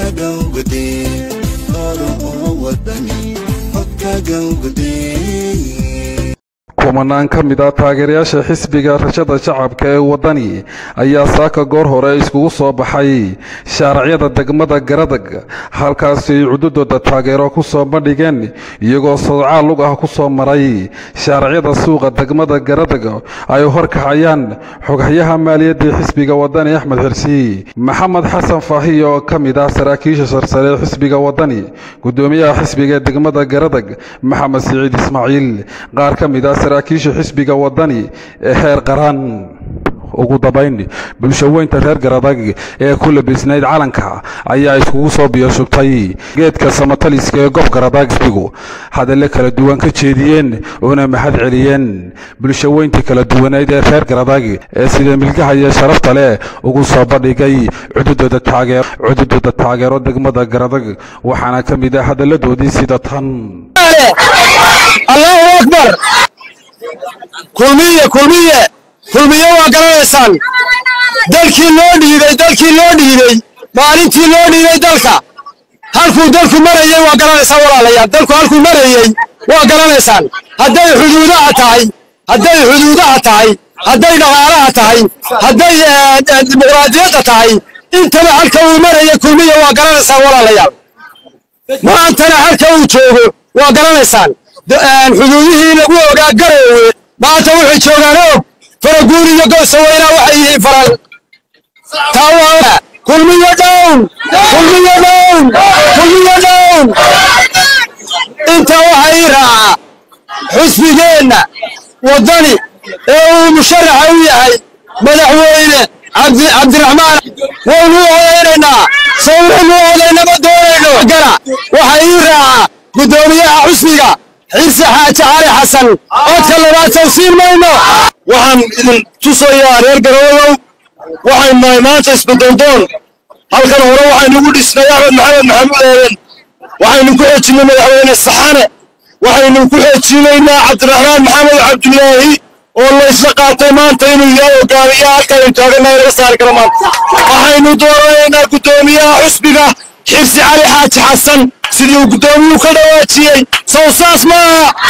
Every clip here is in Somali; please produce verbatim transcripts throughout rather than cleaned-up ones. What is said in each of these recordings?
kumanaan ka mid ah taageerayaasha xisbiga rajada shacabka ee wadani ayaa saaka goor hore iskugu soo baxay shaariciyada degmada Garadag halkaas ay cududooda taageero ku soo bandhigeen iyagoo sodcaal lug ah ku soo maray shaariciyada suuqa degmada Garadag ay horkacayaan xogayaha maaliyadda xisbiga wadani Axmed Xirsi Maxamed Xasan Faahiye oo ka mid ah saraakiisha sarsare xisbiga wadani gudoomiyaha xisbiga degmada Garadag Maxamed Saciid Ismaaciil qaar ka mid ah saraakiisha xisbiga wadani ee heer qaran ugu dabayn bulshaweynta reer Garadag ee ku labisnayd calanka ayaa iskugu soo biyashubtay geedka samataliska ee gob Garadag xisbigu hadallo kala duwan ka jeediyeen oo mahad celiyeen bulshaweynta kala duwaneed ee reer Garadag ee sida milkaha iyo sharafta leh ugu soo bandhigay cududooda taageero cududooda taageero degmada Garadag waxaana ka mid ah hadaladoodii sida tan Allahu Akbar kulmiye kulmiye kulmiye waa garanaysan dalkii loo dhiibay dalkii loo dhiibay maalintii loo dhiibay dalka halkuu dalku marayay waa garanaysan walaalayaal dalku halkuu marayay waa garanaysan hadday xuduudaha tahay hadday xuduudaha tahay hadday dhaqaalaha tahay hadday dimuqraadiyadda tahay intaba halka uu marayay kulmiye waa garanaysan walaalayaal maantana halka uu joogo waa garanaysan xuduudihii lagu ogaa garowe maanta wuxuu joogaan og faraguuri iyo goosaweyna waxay yihiin faral tawa kulmiye down kulmiye down kulmiye down inta waxa ii raaca xisbigeenna wadani ee uu musharaxa u yahay madaxweyne cabdi cabdiraxmaan waynu odaynaynaa sawiraynu odaynama doonayno gara waxa ii raaca gudoomiyaha xisbiga Xirsi Xaaji Cali Xasan codka labaad tawsiin mayno waxaan idin tusayaa reer Garadag waxay maanta isbeddeldoon halkan hore waxaynu ugu dhisnay Axmed Maxamed Maxamuud Aadan waxaynu ku xejinay madaxweyne Saxane waxaynu ku xejinaynaa Cabdiraxmaan Maxamed Cabdullaahi oo la isla qaatay maanta inuu yahay hogaamiyaha halkan taaganahay laga saari karo maanta waxaynu doonaynaa gudoomiyaha xisbiga Xirsi Cali Xaaji Xasan sidii uu gudoomiyuhu ka dhawaajiyay sawsaas ma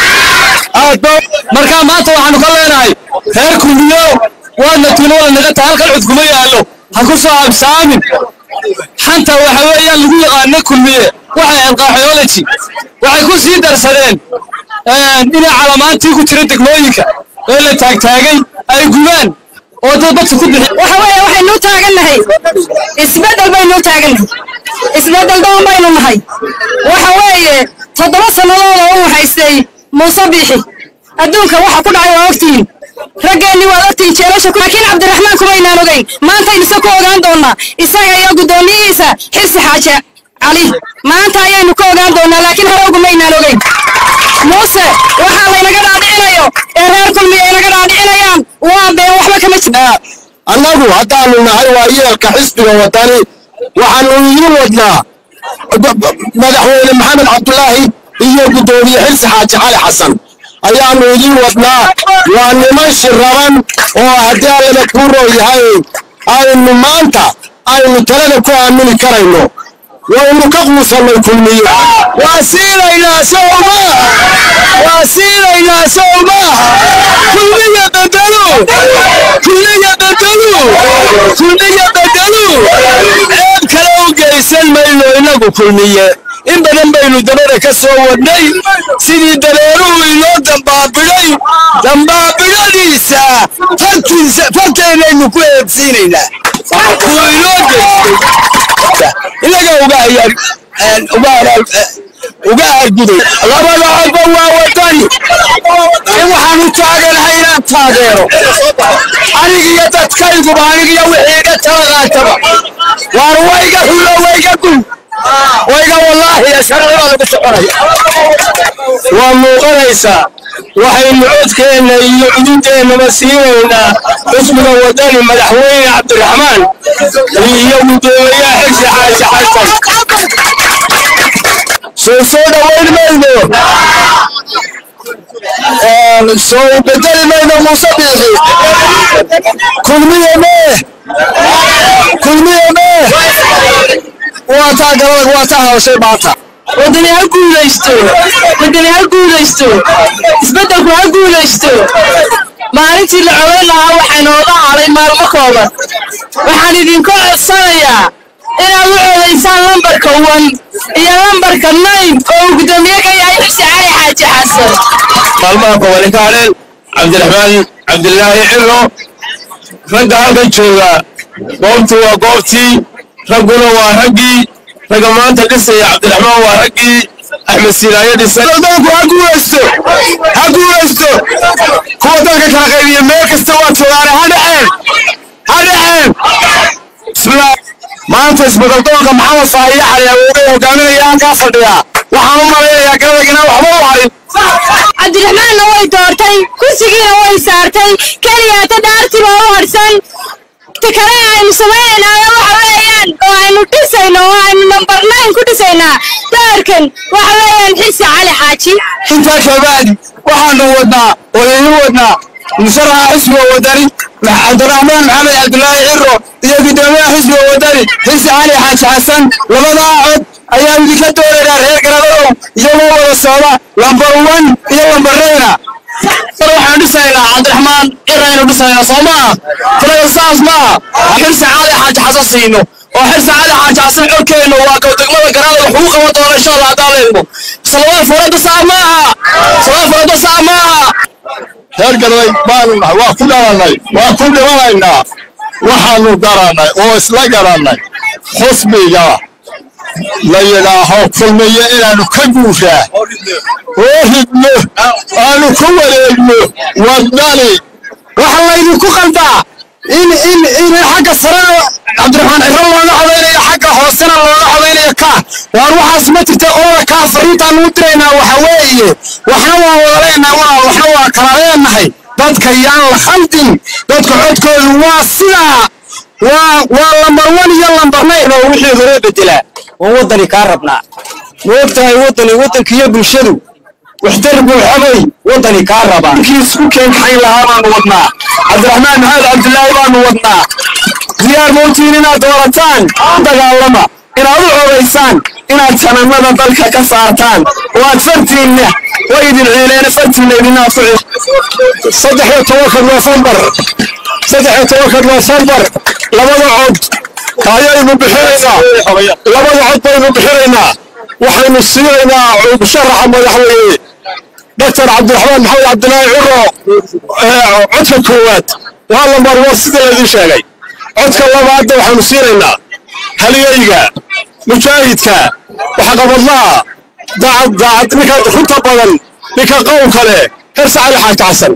markaa maanta waxaanu ka leenahay reer kulmiyo waadna tuulada naga tahay halkan cud kuma yaallo ha ku soo absaamin xanta waxa weeyaan lagu yaqaana kulmiye waxay anqaaxoology waxay ku sii darsadeen inay calamaantii ku jira degmooyinka ee la taagtaagay ay gubaan oo dad dadka ku bixi waxa weeye waxaynu taagannahay isbedel baynu taagannahay isbedel doon baynu nahay waxa weeye toddoba sanadood oo uu haystay Muuse Biixi adduunka waxa ku dhacay waa ogtiin raggeeni waa ogtiin jeelasha laakiin Cabdiraxmaan kuma inaan ogeyn maanta insa ku ogaan doonaa isaga iyo gudoomiyihiisa Xirsi Xaaji Cali maanta ayaynu ku ogaan doonaa laakiin hore uguma inaan ogeyn Muuse waxa laynaga dhaadhicinayo ee reer kulmiye inaga dhaadhicinayaan waa been waxba kama jiraan annagu haddaanu nahay waa yeelka xisbiga wadani waxaanu idin wadnaa madaxweyne Maxamed Cabdullaahi iyo gudoomiye Xirsi Xaaji Cali Xasan ayaanu idin wadnaa waa niman shiraban oo haddii alla ku rooyahay aynu maanta aynu talada ku aamini karayno waynu ka quusanay kulmiye waa siilaynaa sawma waa siilaynaa sawma kulmiye bedelo kulmiye bedelo kulmiye bedelo eed kale u geysan mayno inagu kulmiye in badan baynu dabada ka soo wadnay sidii dareeruhu inoo dambaabiday dambaabidadiisa farkiisa farkeynaynu ku eedsiinaynaa wuu inoo geystay inaga uga ayaan uga uga arguday labada codba waa wadani in waxaan u taaganahay inaan taageero anigiyo dadkayguba anigiyo wixii iga tala qaataba waar wayga xulo wayga gul wayga wallaahi ya sharciga lagu soconaya waa muuqanaysaa waxaynu codkeenna iyo cudinteennaba siinaynaa xisbiga wadani madaxweyne Cabdiraxmaan iyo gudoomiyaha Xirsi Xaaji Xasan soo soo dhaweyn mayno soo bedeli mayno Muuse Biixi kulmiye mee kulmiye mee waataa garadag waataa hawshay maanta wadani ha guulaysto wadani ha guulaysto isbeddelku ha guulaysto maalintii la codayn lahaa waxaa inooga hadhay maalmo kooban waxaan idinku codsanayaa inaad u codaysaan lambarka wan iyo lambarka nine oo uu guddoomiye ka yahay xirsi cali xaaji xasan maalmaha kooban ka hadheen cabdiraxmaan cabdilaahi ciro ragga halkan jooga goobtu waa goobtii ragguna waa raggii ragga maanta dhisaya cabdiraxmaan waa raggii axmed siilaayo dhisay dalku ha guulaysto ha guulaysto kuwa dalka kala qaybiya meel kasta waa joogaane ha dhaceen ha dhaceen bismillah maanta isbeddeldoonka maxamed faahiye cali awoodey hogaaminaya halkaa fadhiyaa waxaan u malaynayaa garadagina waxba u harin cabdiraxmaanna way doortay kursigiina way saartay keliyaata dhaartii baa u harsan tikale aynu samaynaynaa waxa weeyaan oo aynu dhisayno oo aynu number nine ku dhisaynaa daarkan waxa weeyaan xirsi cali xaaji intaa shabaadi waxaanu wadnaa walaydin wadnaa musharaxa xisbiga wadani cabdiraxmaan maxamed cabdilaahi ciro iyo guddoomiyaha xisbiga wadani xirsi cali xaaji xasan labadaa cod ayaa idinka doonaynaa reer garadow iyagoo wada socda lambar one iyo lambareyna mar waxaan dhisaynaa cabdiraxmaan ciraynu dhisaynaa soo maaha tiraga saas maaha xirsi cali xaaji xasan siino oo xirsi cali xaaji xasan codkeennu waa kow degmada garaada wuxuu qaban doona insha allah haddaan leedmo salawaad farada saa maaha salawaad farada saa maaha reer garaday baanu nahay waa ku dhalanay waa ku dhimanaynaa waxaanu garanay oo isla garannay xusbiga la yidhaaho kulmiye inaanu ka guushaa oo hidno aanu ku wareegno wadani waxa laydinku qaldaa in in in xagga sarena cabdiraxmaan ciro looga codaynayo xagga hoosena looga codaynayo ka waan waxaas ma jirta qolada kaa fariintaan u diraynaa waxa weeye waxna waa wada leenahay waa waxna waa kala leenahay dadka yaan la khaldin dadka codkoodu waa sidaa waa waa lambar one iyo lambar nine oo wixii hore bedelaa oo wadani kaa rabnaa ma ogtahay wadani waddanka iyo bulshadu waxtar buu xabay wadani kaa rabaa kii isku keenxayn lahaa baanu wadnaa cabdiraxmaan maxamed cabdilaahi baanu wadnaa diyaar mawtiin inaad doorataan dagaalama inaad u codaysaan inaad sanamada dalka ka saartaan oo aad fartiinna way idin ciileena fartiinna idinaad ku ciil saddex iyo tobanka noofembar saddex iyo tobanka noofembar labada cod kaayaynu bixinaynaa labada cod baynu bixinaynaa waxaynu siinaynaa musharaxa madaxweyne doctor cabdiraxmaan maxamed cabdilaahi ciro codka koowaad waa lambar war sida laydin sheegay codka labaadna waxaanu siinaynaa halyeyga mujaahidka waxqabadlaha daacad daacad ninka runta badan ninka qowlka leh xirsi cali xaaji xasan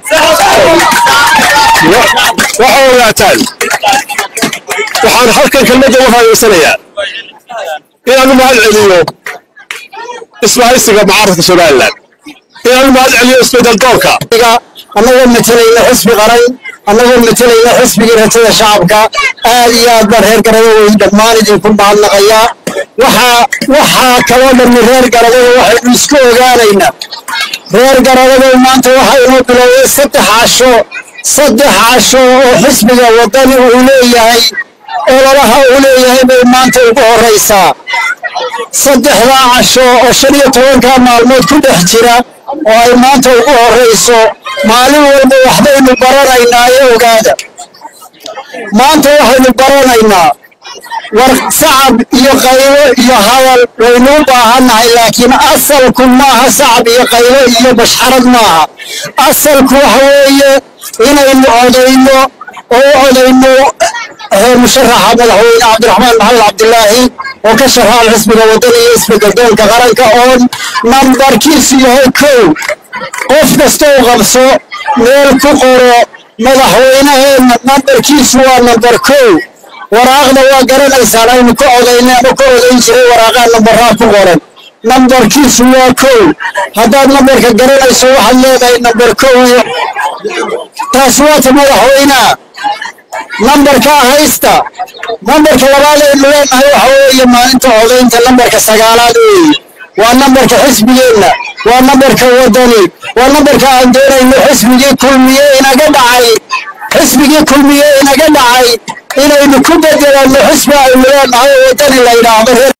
waxa ogaataan waxaan halkan kelmadda uga faa'iidaysanayaa inaanu mahad celiyo isbahaysiga mucaaradka somalilan inaanu mahad celiyo isbedel doorka annagoo matalayna xisbi qaran annagoo matalayna xisbigii rajada shacabka aad iyo aad baan reer garado way dhammaan idinku mahadnaqayaa waxaa waxaa kaloo dhammi reer garadada waxaynu isku ogaanaynaa reer garadada maanta waxaynoo bilowday saddex casho saddex casho oo xisbiga wadani uu leeyahay ololaha uu leeyahay bay maanta ugu horraysaa saddexdaa casho oo shan iyo tobankaa maalmood ku dhex jira oo ay maanta ugu horrayso maalin walba waxbaynu baranaynaa ee ogaada maanta waxaynu baranaynaa war sacab iyo qaylo iyo hadal waynu u baahannahay laakiin asalku maaha sacab iyo qaylo iyo bashxarad maaha asalku waxa weeye inaynu codayno oo u codayno musharaxa madaxweyne cabdiraxmaan maxamed cabdilaahi oo ka sharaxan xisbiga wadani iyo isbedeldoonka qaranka oo nambarkiisu yahay kow qof kasta u qabso meel ku qoro madaxweynaheenna nambarkiisu waa nambar kow waraaqda waa garanaysaan aynu ka codaynay ama ka codayn jiray waraaqaa nambaraa ku qoran nambarkiisu waa kow haddaad nambarka garanayso waxaad leedahay nambar kow iyo taas waata madaxweynaha nambarkaa haysta nambarka labaad aynu leenahay waxa weeye maalinta codaynta nambarka sagaalaad weeye waa nambarka xisbigeenna waa nambarka wadani waa nambarka aan doonayno xisbigii kulmiye inaga dhacay xisbigii kulmiye inaga dhacay inaynu ku bedelanno xisbi aynu leenahay wadani la yidhaahdo